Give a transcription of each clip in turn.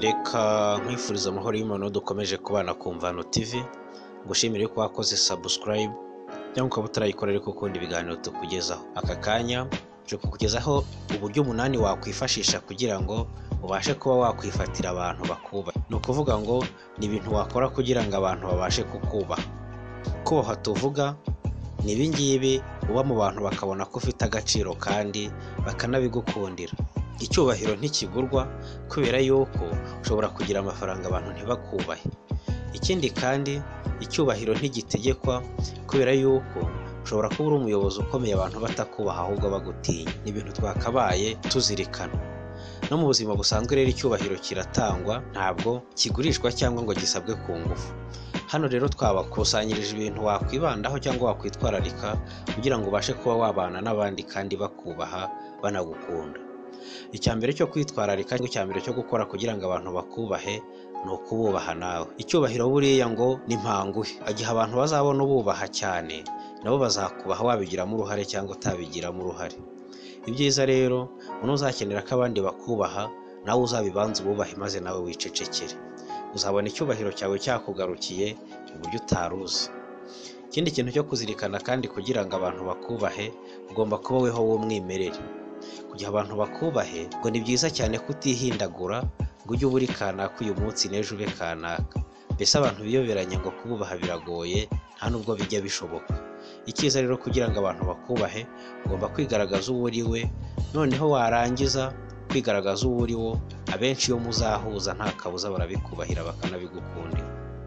Reka nkwifuriza amahoro y'Imana dukomeje kubana ku Mvano TV, ngushimire ko wakoze subscribe cyangwa ukaba utarayikora ariko ukunda ibiganiro tukugezaho. Aka kanya nje kukugezaho uburyo 8 wakwifashisha kugira ngo ubashe kuba wakwifatira abantu bakubaha. Ni ukuvuga ngo ni ibintu wakora kugira ngo abantu babashe kukubaha. Kubaha tuvuga ni ibingibi uba mu bantu bakabona ko ufite agaciro kandi bakanabigukundira. Icyubahiro ntikigurwa kubera yuko ushobora kugira amafaranga abantu ntibakubahe. Ikindi kandi icyubahiro ntigitegekwa kubera yuko ushobora kuba uri umuyobozi ukomeye abantu batakubaha ahubwo bagutinya. Ni ibintu twakabaye tuzirikana. No mu buzima busanzwe rero icyubahiro kiratangwa, ntabwo kigurishwa cyangwa ngo gisabwe ku ngufu. Hano rero twabakusanyirije ibintu wakwibandaho cyangwa wakwitwararika kugira ngo ubashe kuba wabana n'abandi kandi bakubaha banagukunda. Icyambere cyo kwitwararika cyangwa icyambere cyo gukora kugira ngo abantu bakubahe ni ukububaha nawe. Icyubahiro buriya ngo ni mpanguhe. Igihe abantu bazabona ububaha cyane nabo bazakubaha wabigiramo uruhare cyangwa utabigiramo uruhare. Ibyiza rero umuntu uzakenera ko abandi bakubaha nawe uzabibanza ububahe maze nawe wicecekere. Uzabona icyubahiro cyawe cyakugarukiye mu buryo utaruzi. Ikindi kintu cyo kuzirikana kandi kugira ngo abantu bakubahe ugomba kuba weho w'umwimerere. Kugira abantu bakubahe ngo ni byiza cyane kutihindagura ngo ujye uburi kanaka uyu munsi n'ejo ube kanaka. Mbese abantu biyoberanya ngo kububaha biragoye nta nubwo bijya bishoboka. Icyiza rero kugira ngo abantu bakubahe ugomba kwigaragaza uwo uri we, noneho warangiza kwigaragaza uwo uri wo, abenshi iyo muzahuza nta kabuza barabikubahira bakanabigukundira.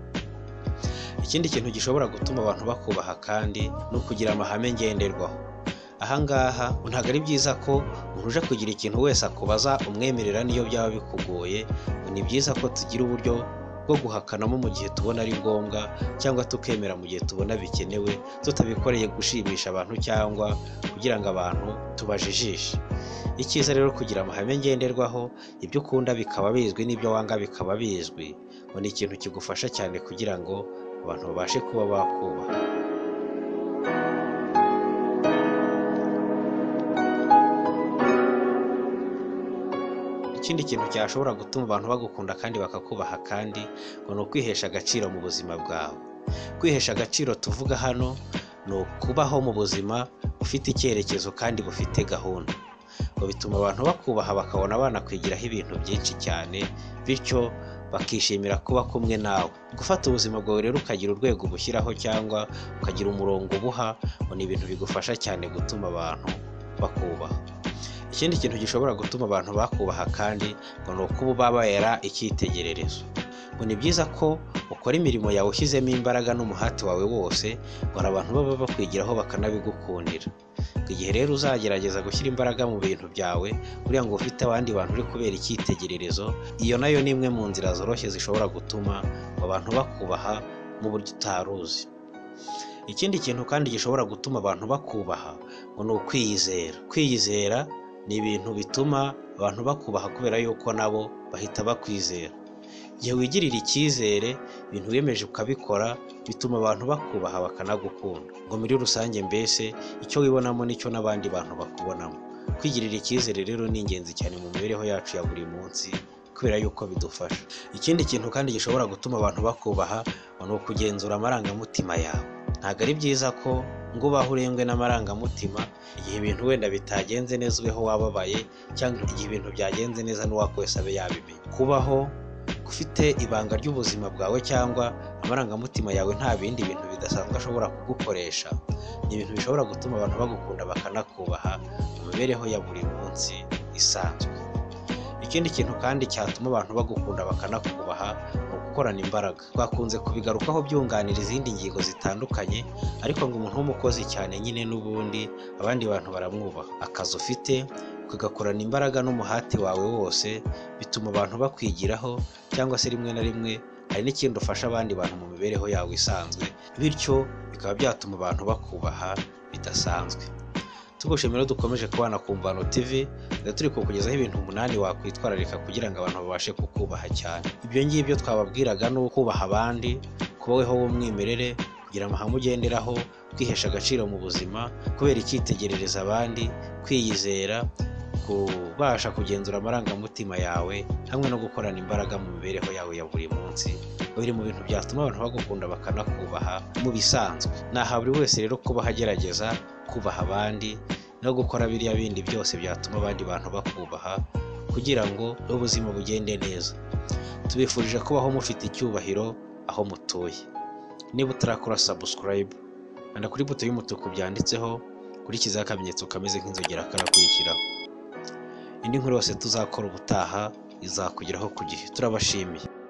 Ikindi kintu gishobora gutuma abantu bakubaha kandi ni ukugira amahame ngenderwaho. Ahangaha ntabwo ari byiza ko umuntu uje kugira ikintu wese akubaza umwemerera niyo byaba bikugoye. Ni byiza ko tugira uburyo bwo guhakanamo mu gihe tubona ari ngombwa cyangwa tukemera mu gihe tubona bikenewe, tutabikoreye gushimisha abantu cyangwa kugira ngo abantu tubajijishe. Icyiza rero kugira amahame ngenderwaho, ibyo ukunda bikaba bizwi n'ibyo wanga bikaba bizwi, ngo ni ikintu kigufasha cyane kugira ngo abantu babashe kuba bakubaha. Ikindi kintu cyashobora gutuma abantu bagukunda kandi bakakubaha kandi ngo ni ukwihesha agaciro mu buzima bwawe. Kwihesha agaciro tuvuga hano ni ukubaho mu buzima ufite icyerekezo kandi bufite gahunda. Ngo bituma abantu bakubaha bakabona banakwigiraho ibintu byinshi cyane, bityo bakishimira kuba kumwe nawe. Gufata ubuzima bwawe rero ukagira urwego ubushyiraho cyangwa ukagira umurongo ubuha, ngo ni ibintu bigufasha cyane gutuma abantu bakubaha. Ikindi kintu gishobora gutuma abantu bakubaha kandi ngo ni ukuba ubabera icyitegererezo. Ngo ni byiza ko ukora imirimo yawe ushyizemo imbaraga n'umuhati wawe wose, ngo abantu baba bakwigiraho bakanabigukundira. Igihe rero uzagerageza gushyira imbaraga mu bintu byawe kugira ngo ufite abandi bantu uri kubera icyitegererezo, iyo nayo ni imwe mu nzira zoroshye zishobora gutuma abantu bakubaha mu buryo utaruzi. Ikindi kintu kandi gishobora gutuma abantu bakubaha ngo ni ukwiyizera. Kwiyizera ni ibintu bituma abantu bakubaha kubera yuko nabo bahita bakwizera. Igihe wigirira icyizere, ibintu wiyemeje ukabikora, bituma abantu bakubaha bakanagukunda. Ngo muri rusange mbese icyo wibonamo nicyo n'abandi bantu bakubonamo. Kwigirira icyizere rero ni ingenzi cyane mu mibereho yacu ya buri munsi kubera yuko bidufasha. Ikindi kintu kandi gishobora gutuma abantu bakubaha ni ukugenzura amarangamutima yawe. Ntabwo ari byiza ko ngo ubaho urengwe n'amarangamutima igihe ibintu wenda bitagenze neza ubeho wababaye, cyangwa igihe ibintu byagenze neza n'uwakwese abe yabimenya. Kubaho ufite ibanga ry'ubuzima bwawe cyangwa amarangamutima yawe nta bindi bintu bidasanzwe ashobora kugukoresha, ni ibintu bishobora gutuma abantu bagukunda bakanakubaha mu mibereho ya buri munsi isanzwe. Ikindi kintu kandi cyatuma abantu bagukunda bakanakubaha ni ugukorana imbaraga. Twakunze kubigarukaho byunganira izindi ngingo zitandukanye, ariko ngo umuntu w'umukozi cyane nyine n'ubundi abandi bantu baramwubaha. Akazi ufite ugakorana imbaraga n'umuhati wawe wose bituma abantu bakwigiraho, cyangwa se rimwe na rimwe hari n'ikindi ufasha abandi bantu mu mibereho yawe isanzwe, bityo bikaba byatuma abantu bakubaha bidasanzwe. Tugushimira dukomeje kubana ku Mvano TV, turi kukugezaho ibintu 8 wakwitwararika kugira ngo abantu babashe kukubaha cyane. Ibyo ngibyo twababwiraga ni ukubaha abandi, kuba weho w'umwimerere, kugira amahame ugenderaho, kwihesha agaciro mu buzima, kubera icyitegerereza abandi, kwiyizera, kubasha kugenzura amarangamutima yawe hamwe no gukorana imbaraga mu mibereho yawe ya buri munsi, biri mu bintu byatuma abantu bagukunda bakanakubaha mu bisanzwe. Naha buri wese rero kubaho agerageza kubaha abandi no gukora biriya bindi byose byatuma abandi bantu bakubaha kugira ngo ubuzima bugende neza. Tubifurije kubaho mufite icyubahiro aho mutuye. Niba utarakora subscribe, kanda kuri buto y'umutuku byanditseho, kurikizaho akamenyetso kameze nk'inzogera karakurikiraho. Indi nkuru yose tuzakora ubutaha izakugeraho ku gihe. Turabashimiye.